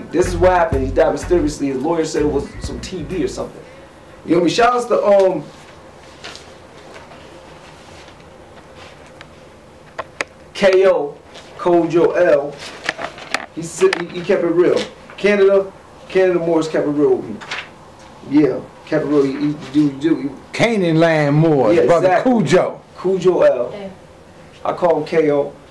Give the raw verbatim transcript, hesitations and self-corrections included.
this is what happened. He died mysteriously. His lawyer said it was some T B or something. You know what I mean? Shout outs to um K O, Kojo L. He said he, he kept it real. Canada, Canada Morris kept it real with me. Yeah, kept it real. He, he do do. He, Canaanland Morris, yeah, brother exactly. Cujo. Cujo L. Yeah. I call him K O.